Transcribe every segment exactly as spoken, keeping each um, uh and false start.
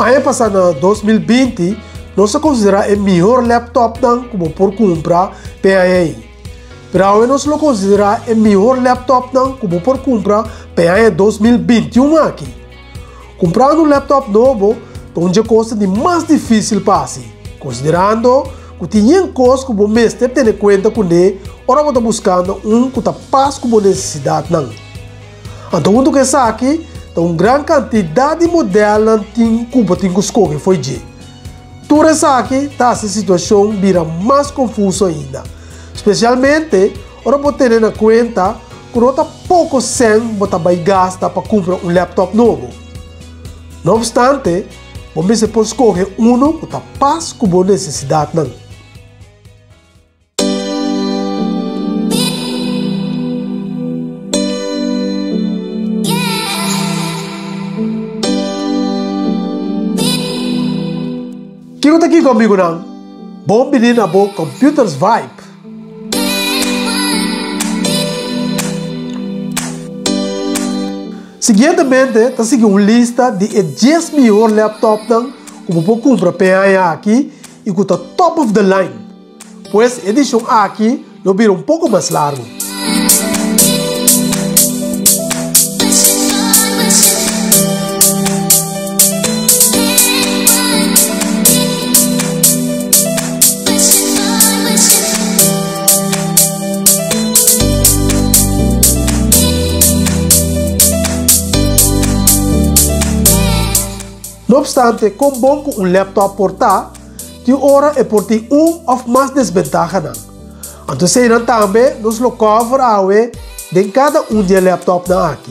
Ano passado, em dois mil e vinte, nós consideramos o melhor laptop como por comprar para aí. Pero agora nós consideramos o melhor laptop como por comprar para dois mil e vinte e um aqui. Comprar um laptop novo é uma coisa de mais difícil para si, considerando que tem coisas que o mês tem que ter em conta com ele, ora você está buscando um que passa com a necessidade. Então, o que está aqui, tem uma grande quantidade de modelos que você tem que escolher. Foi de. Tudo isso aqui, tá, essa situação vira mais confusa ainda. Especialmente, ora você ter em conta que você pouco sem você vai gastar para comprar um laptop novo. Não obstante, você pode escolher um que passa com a necessidade. Quem está aqui comigo, não? Bom menino a bom Computers Vibe. Seguintemente, está seguindo uma lista de dez melhores laptops que você pode comprar para aqui e que está top of the line. Pois a edição aqui não vira um pouco mais largo. Não obstante, com bom com um laptop portátil, de hora é por ter um ou mais desvantagens. Então, se não também, nós lo cover awe de cada um de laptop na aqui.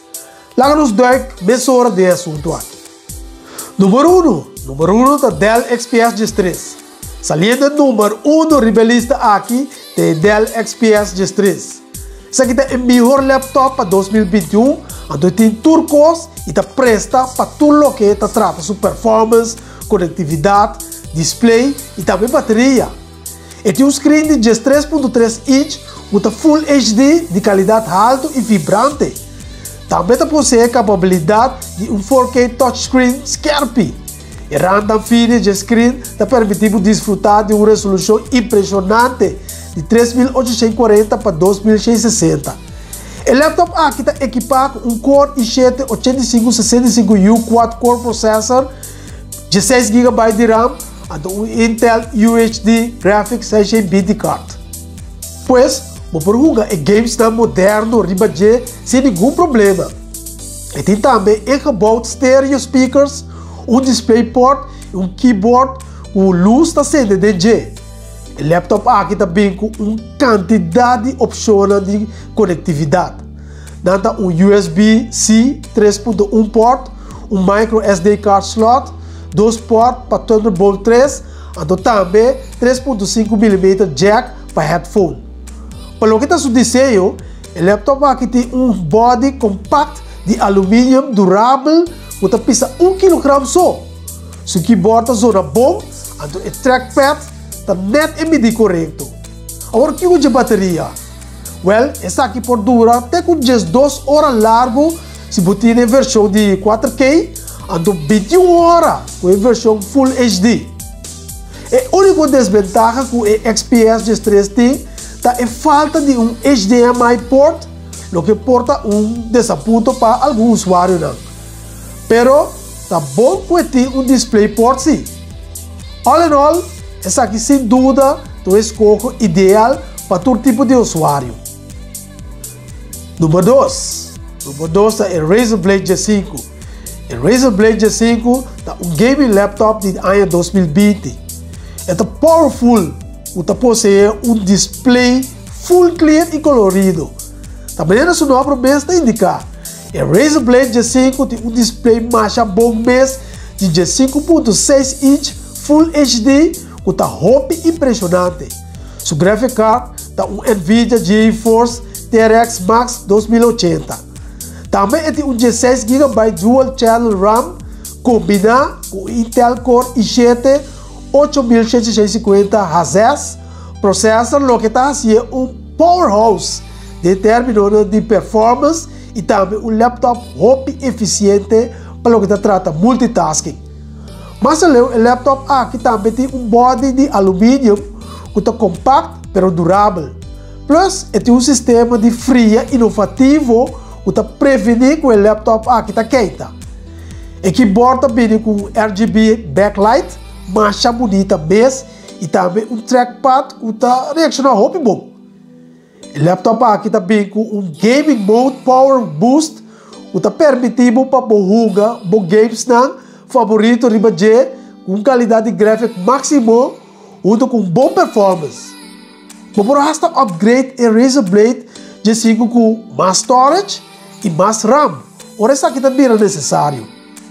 Lá nos dois mesura de assunto aqui. Número um, número um da Dell X P S G três. Saliendo número um do rivalista aqui de Dell X P S G três. Esse aqui é o melhor laptop para dois mil e vinte e um. Então tem turcos e está presta para tudo o que está trata sua performance, conectividade, display e também bateria. E tem um screen de três ponto três inch com Full H D de qualidade alta e vibrante. Também possui a capacidade de um quatro K touchscreen Scarpy. E random finish de screen está permitindo desfrutar de uma resolução impressionante de três mil oitocentos e quarenta para dois mil seiscentos e sessenta. O laptop aqui está equipado com um Core i sete oitenta e cinco sessenta e cinco U quatro core processor, dezesseis gigabytes de RAM e um Intel U H D Graphics seiscentos vinte card. Pois, vou perguntar, é games tão moderno, ribadje, sem nenhum problema. E tem também equipado stereo speakers, um DisplayPort e um keyboard com luz da C D G. O laptop aqui também com uma quantidade de opções de conectividade. Nada um U S B C três ponto um port, um micro S D card slot, dois portos para Thunderbolt três, e também três ponto cinco milímetros jack para headphone. Para o que está seu desenho, o laptop aqui tem um body compacto de alumínio durável que pesa um quilograma só. Se o keyboard está zona bom, então o trackpad está net e medir correto. Agora, o que é a bateria? Well, essa aqui pode durar até com duas horas largo se você tem a versão de quatro K, então vinte e uma horas com a versão Full H D. A única desvantagem que o X P S G três tem é a falta de um H D M I port, o que porta um desaponto para algum usuário. Não. Pero, está bom que tem um DisplayPort sim. All in all, essa aqui sem dúvida é o escolha ideal para todo tipo de usuário. Número dois. Número dois é o Razer Blade G cinco. O Razer Blade G cinco é um gaming laptop de ano dois mil e vinte. É powerful, que possui um display full clear e colorido. Também no seu nome mesmo está indicado. O Razer Blade G cinco tem um display mais bom mesmo de cinco ponto seis inch Full H D que está roupa impressionante. Seu graphic card está um Nvidia GeForce T R X Max dois mil e oitenta. Também tem um dezesseis gigabytes Dual Channel RAM combinado com o Intel Core i sete oito mil seiscentos e cinquenta H processor, o que está assim um powerhouse de termos de performance e também um laptop roupa eficiente para o que trata multitasking. Mas o laptop aqui também tem um body de alumínio que é compacto, pero durável. Plus, ele tem um sistema de fria inovativo que está prevenindo que o laptop aqui está quente. E que borda bem com R G B backlight, mancha bonita mesmo, e também um trackpad que está reaccionando muito bom. O laptop aqui está bem com um gaming mode power boost, que está permitindo para jogar bons games não favorito riba G com qualidade gráfica máxima, junto com bom performance. Mas por hasta upgrade e Razer Blade G cinco com mais storage e mais RAM. Ora isso aqui também é necessário.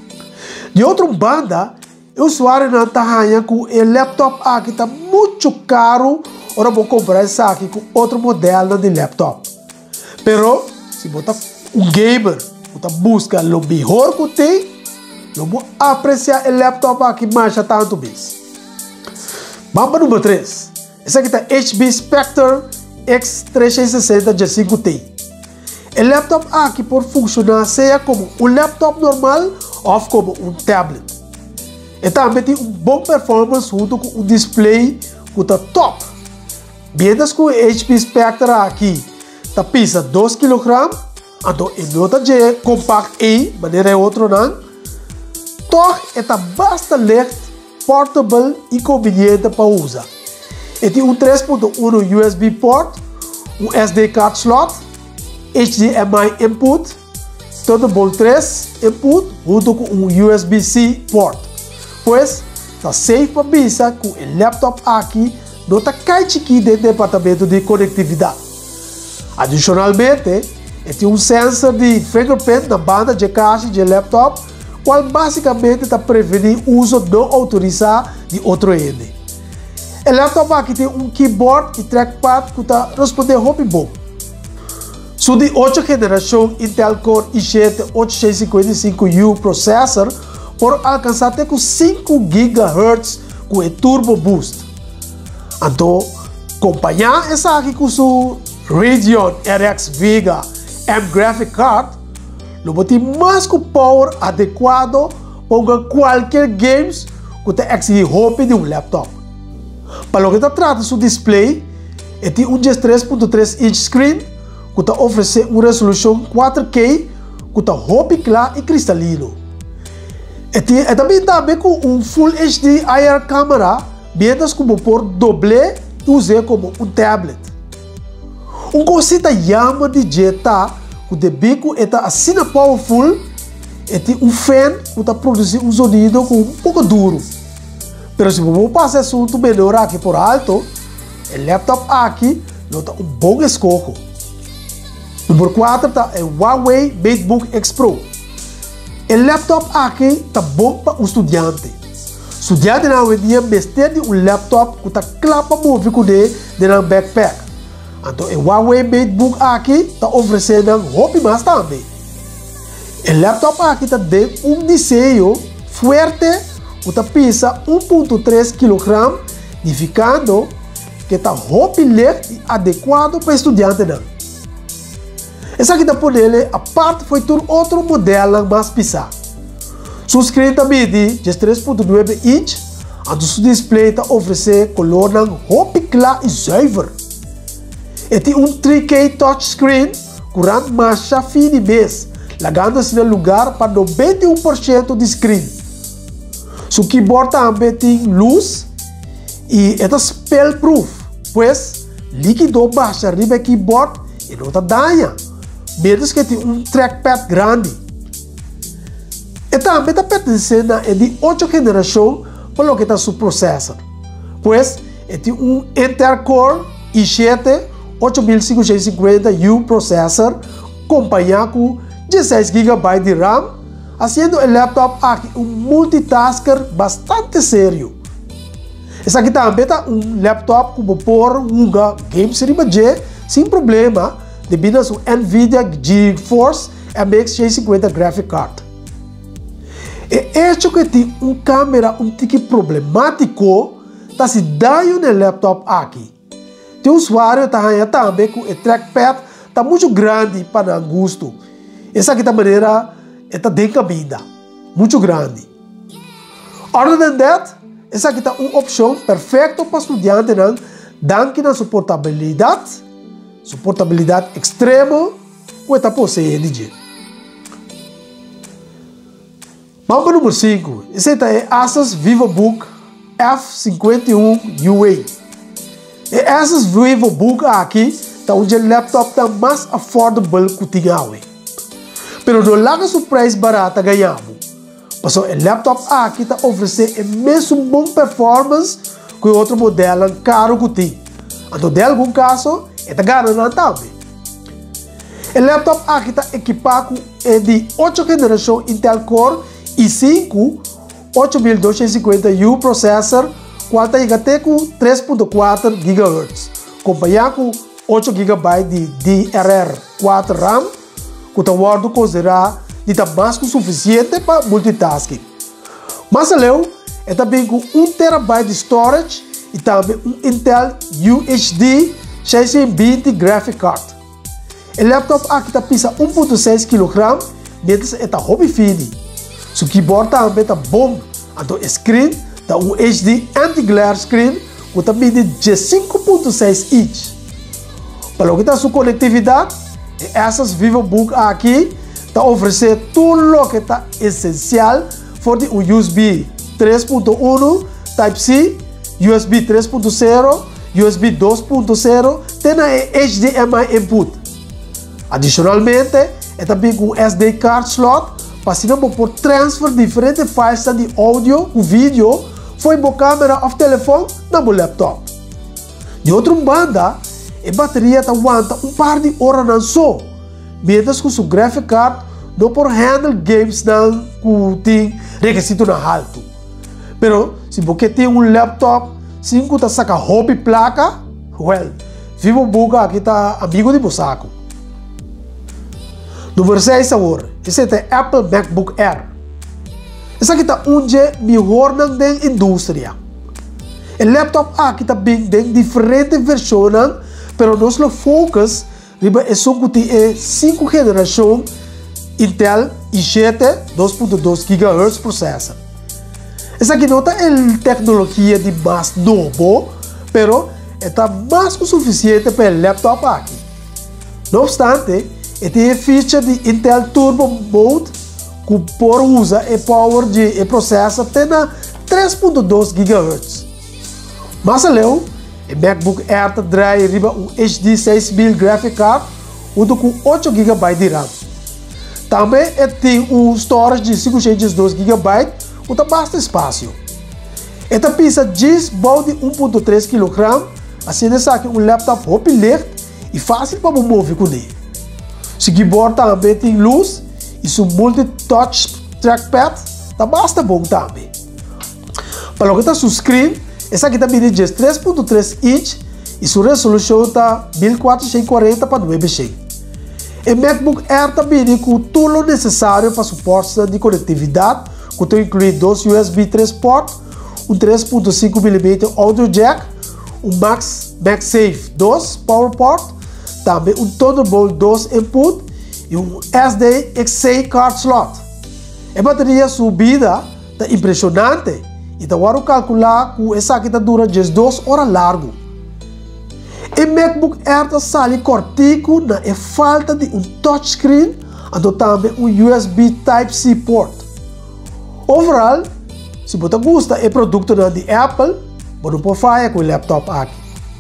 De outra banda, o usuário não está ganhando com o laptop aqui está muito caro. Ora vou comprar isso aqui com outro modelo de laptop. Pero se botar um gamer, você busca o melhor que tem, não vou apreciar o laptop aqui mais tanto mesmo. Vamos número três. Esse aqui está H P Spectre X trezentos e sessenta G cinco T. O laptop aqui pode funcionar seja como um laptop normal ou como um tablet. E também tem um bom performance junto com um display que está top. Mientras que o H P Spectre aqui está pesa dois quilogramas, então ele não é compacto e maneira outra não. Toch está bastante leve, portable e conveniente para usar. Ele tem um três ponto um U S B port, um S D card slot, H D M I input, Thunderbolt três input junto com um U S B C port. Pois está safe para pensar que o laptop aqui não está caindo aqui dentro do departamento de conectividade. Adicionalmente, ele tem um sensor de fingerprint na banda de caixa de laptop, qual basicamente está prevenindo o uso não autorizado de outro ente. O laptop aqui tem um keyboard e trackpad que está respondendo muito bom. Sua de oitava geração Intel Core i sete oitocentos e cinquenta e cinco U processor por alcançar até com cinco gigahertz com o Turbo Boost. Então, acompanhar essa aqui com o Radeon R X Vega M Graphic Card, não vai ter mais que power adequado para qualquer games que está exigir roupa de um laptop. Para o que está tratando do display, ele tem um três ponto três inch screen que está oferecendo uma resolução quatro K que está roupa claro e cristalino. Ele também está com um Full H D I R câmera, mientras como por doble e usar como um tablet. Um cosita yama de jeta que de bico está assim powerful, e tem um fan que está produzindo um sonido com um pouco duro. Mas se você passar assunto melhor aqui por alto, o laptop aqui não está um bom escolha. Número quatro está o Huawei MateBook X Pro. O laptop aqui está bom para o estudante. O estudante não vai ter um laptop que está claro para mover com ele dentro do backpack. Então, o Huawei MateBook aqui está oferecendo roupa mais também. O laptop aqui está dentro um desenho forte que está pesa um ponto três quilogramas, significando que está roupa leve e adequado para estudante. Não. Essa aqui está por ele, a parte foi todo outro modelo mais pesado. O screen também de três ponto nove inch, então o display está oferecendo color roupa clara e zuiver. E tem um três K touchscreen com marcha fina mesmo, lagando-se no lugar para noventa e um por cento de screen. O keyboard também tem luz e é spell-proof, pois líquido baixa arriba do keyboard e não está danha, mesmo que tem um trackpad grande. E também está pertencendo a de oitava geração para o que está seu processor, pois é tem um Intel Core i sete oito mil quinhentos e cinquenta U processor, acompanhado com dezesseis gigabytes de RAM, fazendo o laptop aqui um multitasker bastante sério. Esse aqui também é um laptop que pode jogar games Riba G sem problema, devido ao NVIDIA GeForce M X seiscentos e cinquenta Graphic Card. E este que tem uma câmera um pouco problemático, está se dando no laptop aqui. O usuário está também com o trackpad está muito grande para o gosto. Essa aqui da maneira está bem caminha, muito grande. Other than that, essa aqui está uma opção perfeita para estudante, não? Dando na suportabilidade, suportabilidade extrema, que está possuindo. Mapa número cinco, esse é Asus VivoBook F cinquenta e um U A. E Asus VivoBook aqui está um laptop tá mais affordable que tinha. Pero não larga o preço barato ganhamos. Mas o laptop aqui está oferecendo a mesma boa performance que o outro modelo caro que tem. Então, em algum caso, está ganhando também. O laptop aqui está equipado com de oito geração Intel Core i cinco oito mil duzentos e cinquenta U processor, quanto chega até com três ponto quatro gigahertz, acompanhado com oito gigabytes de D R R quatro RAM, que está guardado considerado de mais que suficiente para multitasking. Mas além, é também com um terabyte de storage e também um Intel U H D seiscentos e vinte Graphic Card. O laptop aqui está pesa um ponto seis quilos, mientras está hobby fini. O keyboard também está bom, então o screen está um H D anti-glare screen que está medindo cinco ponto seis inch. Para o que está sua conectividade, essas VivoBook aqui está oferecendo tudo o que está essencial for de um U S B três ponto um, Type-C, U S B três ponto zero, U S B dois ponto zero, tem a H D M I input. Adicionalmente, é também com S D card slot, para se não por transfer diferentes files de áudio ou vídeo, foi uma câmera ou telefone na meu laptop. De outra banda, a bateria aguenta um par de horas não só, mientras que o graphic card não por handle games não tem requisito na alto. Pero se você tem um laptop, se você saca hobby placa, well, VivoBook aqui está amigo de bosaco. Número seis agora, esse é Apple MacBook Air. Esse aqui está um dia melhor na indústria. O laptop aqui está bem em diferentes versões, pero nosso focus é só que tem cinco geração Intel i sete dois ponto dois gigahertz processor. Essa aqui não é a tecnologia de mais novo, pero está mais que suficiente para o laptop aqui. Não obstante, tem a feature de Intel Turbo Mode que por usa o power de o processor tem três ponto dois gigahertz. Mas além, o MacBook Air traz um H D seis mil Graphic Card com oito gigabytes de RAM. Também tem um storage de quinhentos e dois gigabytes com bastante espaço. Esta pesa dez de um ponto três quilos, assim é um laptop leve e fácil para mover com ele. O keyboard também tem luz e seu multi-touch trackpad está bastante bom também. Para o que está seu screen, essa aqui está medindo três ponto três inch e sua resolução está mil quatrocentos e quarenta por novecentos. O MacBook Air também com tudo o necessário para suporte de conectividade, que inclui dois U S B três port, um três ponto cinco milímetros audio jack, um Max MagSafe dois power port, também um Thunderbolt dois input e um S D X C card slot. A bateria subida está impressionante e está agora calcular que essa aqui dura duas horas largo. O MacBook Air está sali cortico na é falta de um touchscreen e também um U S B Type-C port. Overall, se você gosta do produto da Apple, você pode fazer com o laptop aqui.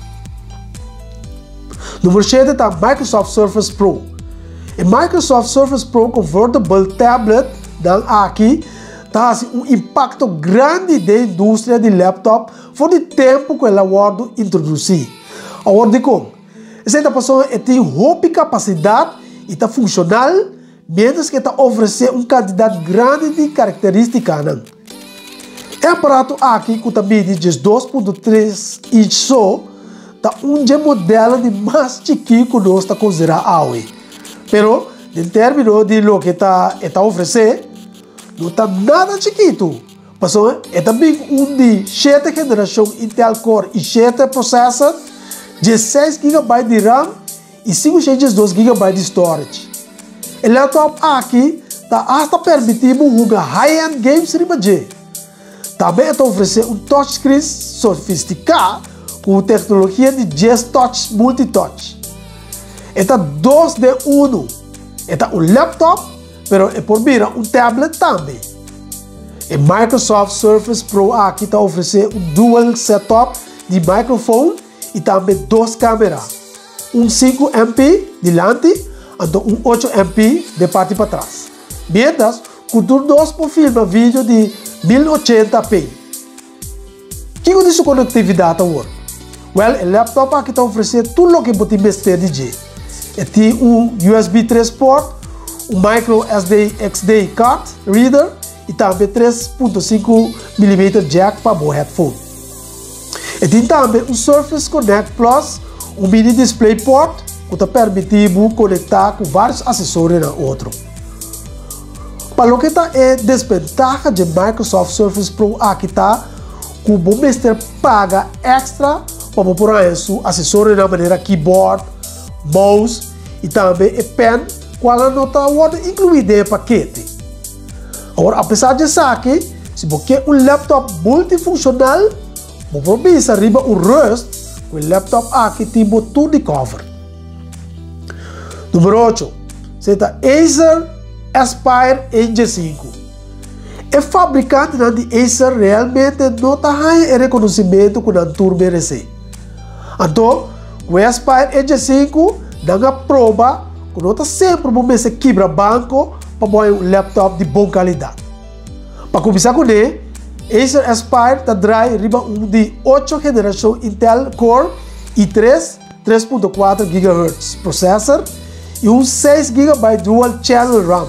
Número sete está Microsoft Surface Pro. O Microsoft Surface Pro Convertible Tablet dan aqui está assim, um impacto grande da indústria de laptop por o tempo que ela guarda introduzir. Agora de como? Essa pessoa tem roupa capacidade e está funcional, menos que está oferecendo uma quantidade grande de características. O aparato aqui que também diz dois ponto três inch só, está um modelo de mais chiquinho que nós está considerando hoje. Pero, em termos de lo que está está oferecendo, não está nada chiquito. Passou, é também um de sete geração Intel Core i sete processor, dezesseis gigabytes de RAM e quinhentos e dois gigabytes de storage. O laptop aqui está hasta permitindo jogar high-end games riba. Também está oferecendo um touchscreen sofisticado com tecnologia de Just Touch Multitouch. Está dois de um. Está um laptop, mas é por mira um tablet também. E Microsoft Surface Pro aqui está oferecendo um dual setup de microfone e também duas câmeras. Um cinco megapixels de lente e um oito megapixels de parte para trás. Mientras, com dois por filmar vídeo de mil e oitenta p. Que é isso conectividade agora? Well, o laptop aqui está oferecendo tudo o que você precisa de. Tem um U S B três port, um micro S D X D card reader e também três ponto cinco milímetros jack para o headphone. E tem também um Surface Connect Plus, um mini display port que te permite conectar com vários acessórios na outro. Para o que está é desvantagem de Microsoft Surface Pro aqui está que o mestre paga extra para pôr isso acessório na maneira keyboard, mouse e também a pen, qual não está incluído no paquete. Agora, apesar disso aqui, se você quer um laptop multifuncional, você precisa arriba o Rust, com o laptop aqui tem tudo de cover. Número oito, está Acer Aspire E G cinco. O fabricante de Acer realmente não está dando reconhecimento que a turma merece. Então, o Aspire E G cinco dá uma prova que não está sempre você quebra banco para pôr um laptop de boa qualidade. Para começar com ele, Acer Aspire está drive riba um de oito geração Intel Core i três três ponto quatro gigahertz processor e um seis gigabytes Dual Channel RAM.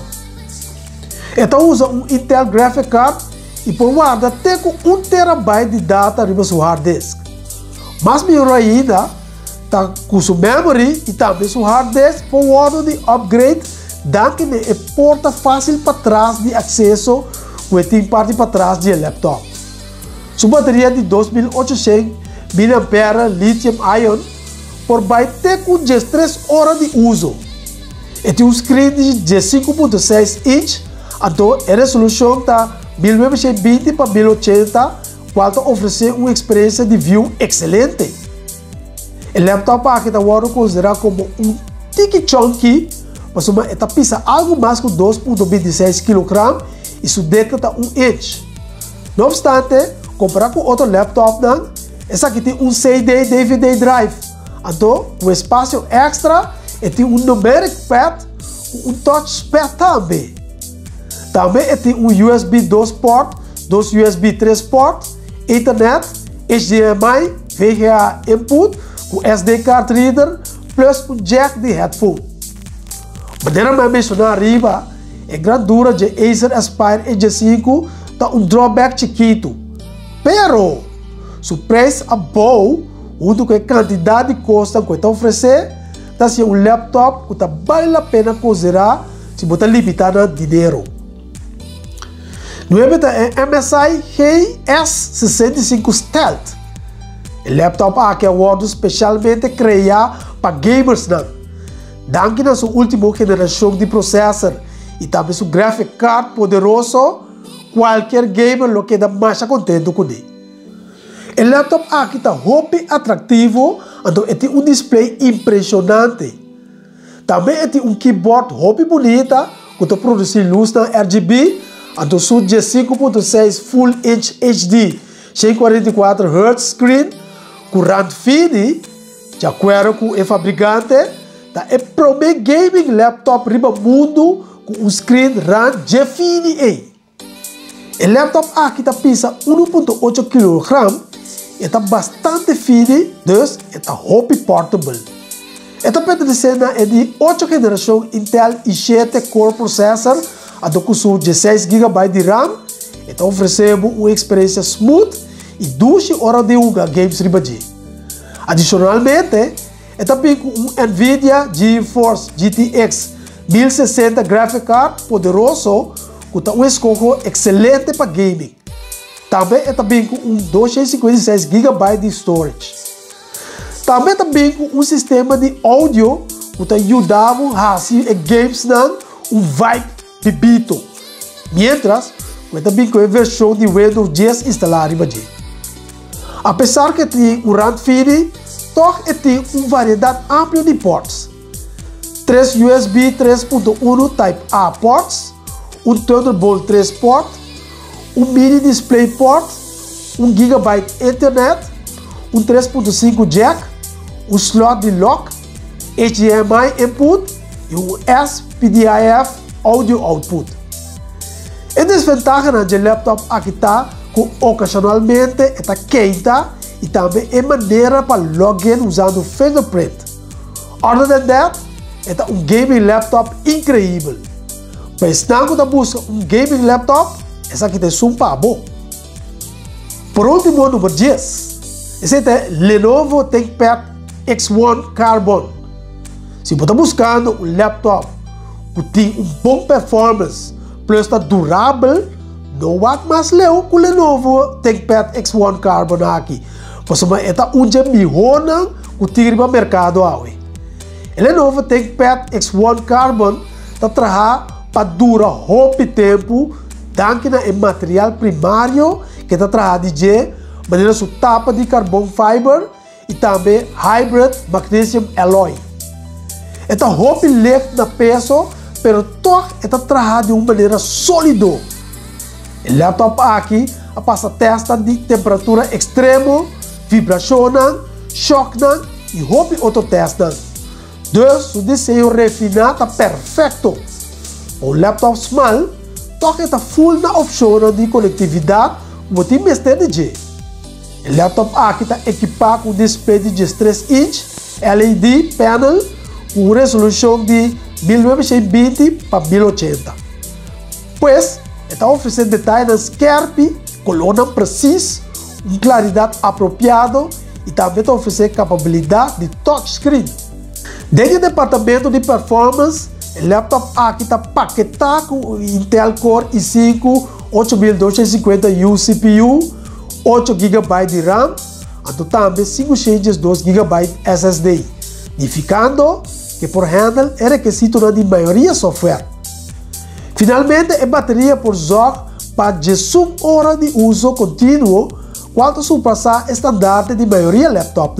Então usa um Intel Graphic Card e por guarda até com um terabyte de data riba seu hard disk. Mas melhor ainda, está com sua memory e também seu hard disk por guarda de upgrade, dando que é porta fácil para trás de acesso que tem parte para trás do laptop. Sua bateria de dois mil e oitocentos miliampères lithium ion por vai ter com três horas de uso. E tem um screen de cinco ponto seis inch, então a resolução está mil novecentos e vinte por mil e oitenta, qual oferece uma experiência de view excelente. O laptop aqui está considerado como um tique chunky, mas está pesa algo mais que dois ponto vinte e seis quilos e sua deca está um inch. Não obstante, comparado com outro laptop, não, esse aqui tem um C D D V D drive, então com espaço extra e tem um numeric pad, um touchpad também. Também tem um U S B dois port, dois U S B três port, Ethernet, H D M I, V G A input, com S D card reader, plus um jack de headphone. Maneira mais mencionar arriba, a grandura de Acer Aspire E G cinco está um drawback chiquito, pero o preço é bom, junto com a quantidade de custa que está oferecendo, está sendo um laptop que está vale a pena considerar se você limitar no dinheiro. Nueve é M S I G S sessenta e cinco Stealth. O laptop aqui é um especialmente criado para gamers, não? Dando na sua última geração de processor e também seu graphic card poderoso, qualquer gamer lo queda mais contente com ele. O laptop aqui está muito atrativo, então tem um display impressionante. Também tem um keyboard muito bonita, que está produzindo luz na R G B, então sua de cinco ponto seis Full Inch H D cento e quarenta e quatro hertz screen, com RAM fine, de acordo com o fabricante, tá é primeiro gaming laptop riba mundo com um screen RAM de fine. O laptop aqui está pesa um ponto oito quilos e está bastante fine, dus está muito portable. Esta pertencendo é de oito geração Intel i sete Core Processor, a com dezesseis gigabytes de RAM, então oferecemos uma experiência smooth e duas horas de jogar games ribadi. Adicionalmente, é também com um NVIDIA GeForce G T X mil e sessenta Graphic Card poderoso, que está um escolho excelente para gaming. Também é também com um duzentos e cinquenta e seis gigabytes de storage. Também também com um sistema de áudio que está ajudando a fazer games não um vibe bibito. Mientras, também com a versão de Windows dez instalada. Apesar que tem um RAM fini, toch tem uma variedade ampla de ports. três U S B três ponto um Type A ports, um Thunderbolt três port, um Mini Display port, um gigabyte Ethernet, um três ponto cinco jack, um slot de lock, H D M I input e um S P D I F audio output. A desvantagem do laptop aqui está que ocasionalmente está quente e também é maneira para login usando fingerprint. Other than that, é um gaming laptop incrível. Mas se você busca um gaming laptop, essa aqui tem um pabo. Por último, número dez. Esse é Lenovo ThinkPad X um Carbon. Se você está buscando um laptop que tem um bom performance, plus está durável, não há mais leu com o Lenovo ThinkPad X um Carbon aqui. Porque é um dia melhor que tem no mercado. O Lenovo ThinkPad X um Carbon está trabalhando para durar muito tempo, tanto no material primário que está trabalhando de maneira sua tapa de carbon fiber e também hybrid magnesium alloy. Está muito leve na peso, mas toch está trabalhando de uma maneira sólida. O laptop aqui passa testa de temperatura extrema, vibração, choque e muito outro teste. Dus, o desenho refinado está perfeito. O laptop small, toca está full na opção de conectividade, como tem mestre de. O laptop aqui está equipado com um display de três inch, L E D panel, com resolução de mil novecentos e vinte por mil e oitenta. Pois, está oferecendo detalhes sharp, coluna precisa, uma claridade apropriada e também está oferecendo capacidade de touchscreen. Dentro do departamento de performance, o laptop aqui está paquetado com Intel Core i cinco oito mil duzentos e cinquenta U C P U, oito gigabytes de RAM, e também cinco changes dois gigabytes S S D, significando que por handle é requisito de maioria software. Finalmente, a bateria por zorg para dezoito horas de uso contínuo, quanto superar o standard de maioria laptop.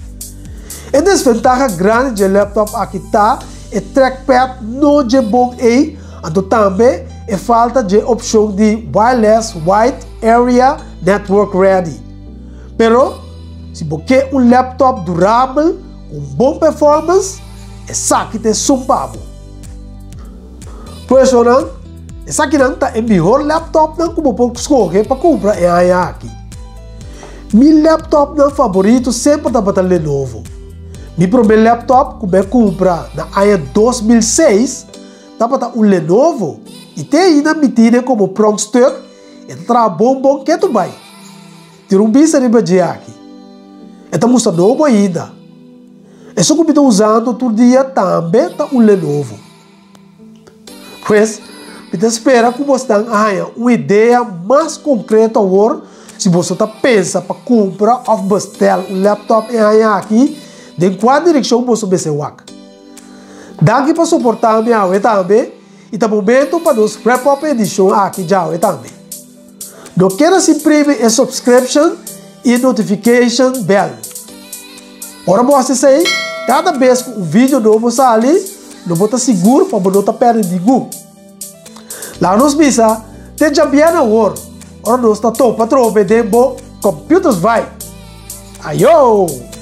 A desvantagem grande do laptop aqui está é trackpad não é bom e também é falta de opção de wireless wide area network ready. Pero, se você quer um laptop durável com bom performance, essa aqui tem sumpavo. Por isso, essa aqui é o melhor laptop que você pode escolher para comprar é aqui. Meu laptop favorito sempre está para Lenovo. Meu primeiro laptop que eu comprei na ano dois mil e seis estava para o Lenovo e tem ainda metido como prongstuk e está bom bom que tu vai. Tem um bicho de badia aqui. Está muito novo ainda. Isso que eu estou usando todo dia também está o Lenovo. Pois, eu espero que você tenha uma ideia mais concreta agora se você está pensando para comprar ou bestar um laptop aqui. De qual direção você vai ser o ac? Daqui para suportar a minha aula também. E tá momento para nos wrap-up edição aqui já também. Não queira se imprimir a subscription e notification bell. Ora você sei, cada vez que um vídeo novo sai, não vou estar seguro para não estar perdendo. Lá nos bisa, tem já bem na hora. Ora nós está top para trocar de computers vai. Ayo!